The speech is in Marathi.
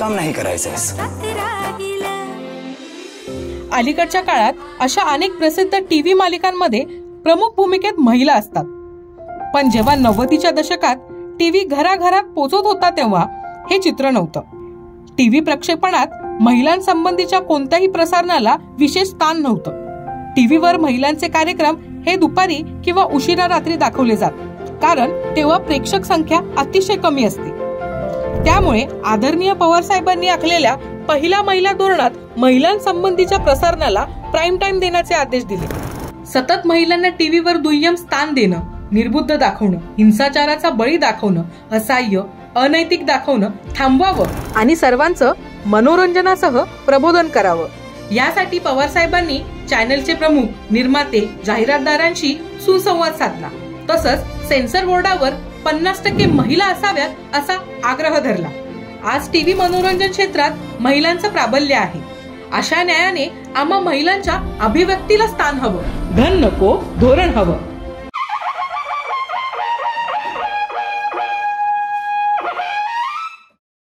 काम नाही करायचंय. अलीकडच्या काळात अशा अनेक प्रसिद्ध टीव्ही मालिकांमध्ये प्रमुख भूमिकेत महिला असतात. पण जेव्हा 90च्या दशकात टीव्ही घराघरात पोहोचत होता तेव्हा हे चित्र नव्हतं. टीव्ही प्रक्षेपणात महिलांसंबंधीच्या कोणत्याही प्रसारणाला विशेष स्थान नव्हतं. टीव्हीवर महिलांचे कार्यक्रम हे दुपारी किंवा उशिरा रात्री दाखवले जात, कारण तेव्हा प्रेक्षक संख्या अतिशय कमी असते. त्यामुळे आदरणीय पवार साहेबांनी आखलेल्या पहिल्या महिला धोरणात महिलांसंबंधीच्या प्रसारणाला प्राईम टाइम देण्याचे आदेश दिले. सतत महिलांना टीव्हीवर दुय्यम स्थान देणं, निर्बुद्ध दाखवणं, हिंसाचाराचा बळी दाखवणं, असहाय्य, अनैतिक दाखवणं थांबवावं आणि सर्वांचं मनोरंजनासह प्रबोधन करावं. यासाठी पवार साहेबांनी चॅनलचे प्रमुख, निर्माते, जाहिरातदारांशी सुसंवाद साधला. तसंच सेन्सर बोर्डावर 50% महिला असाव्यात असा आग्रह धरला. आज टीव्ही मनोरंजन क्षेत्रात महिलांचं प्राबल्य आहे. अशा न्यायाने आम्हा महिलांच्या अभिव्यक्तीला स्थान हवं. धन नको, धोरण हवं.